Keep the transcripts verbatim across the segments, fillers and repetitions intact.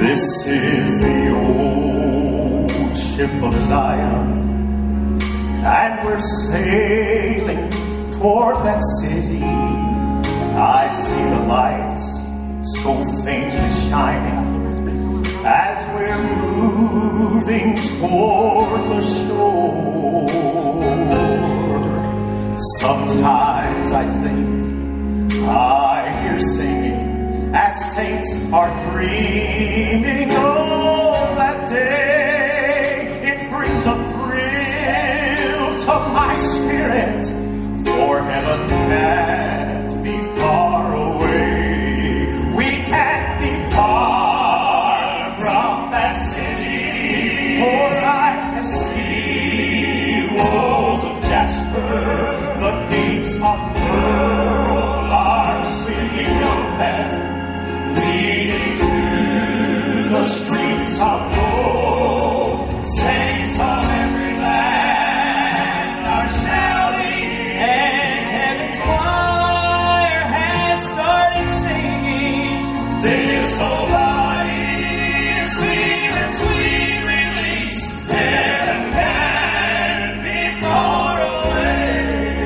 This is the old ship of Zion, and we're sailing toward that city. I see the lights so faintly shining as we're moving toward the shore. Sometimes I think I hear singing as saints are dreaming of that day. It brings a thrill to my spirit, for heaven can't be far away. We can't be far from that city, for I can see walls of jasper, the gates of pearl are swinging open, leading to the streets of gold. Saints of every land are shouting, and heaven's choir has started singing. This whole body is feeling sweet release. Heaven can't be far away.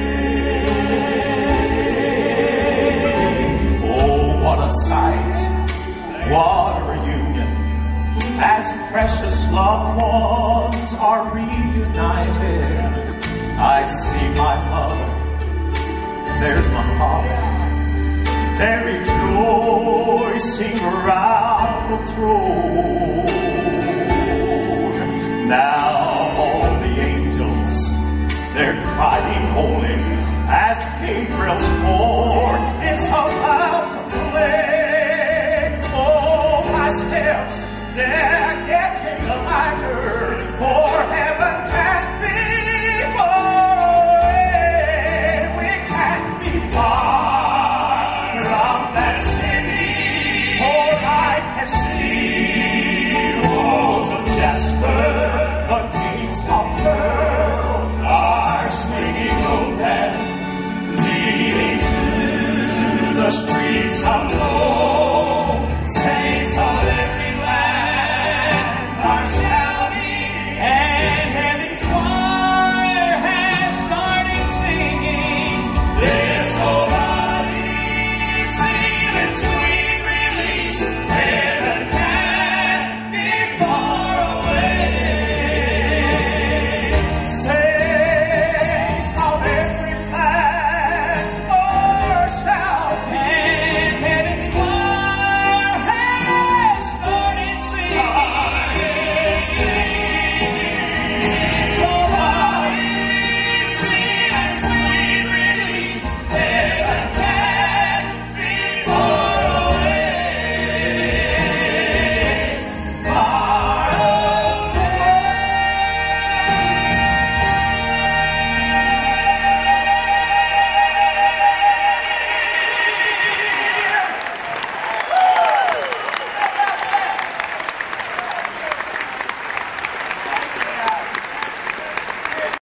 Oh, what a sight, what a reunion, as precious loved ones are reunited. I see my mother, there's my father, they're rejoicing around the throne. Now all the angels, they're crying holy, as Gabriel's horn is about to play. Oh, my steps, they're getting lighter, for heaven can't be far away. We can't be far from that city, for I can see walls of jasper, the gates of pearl are swinging open, leading to the streets of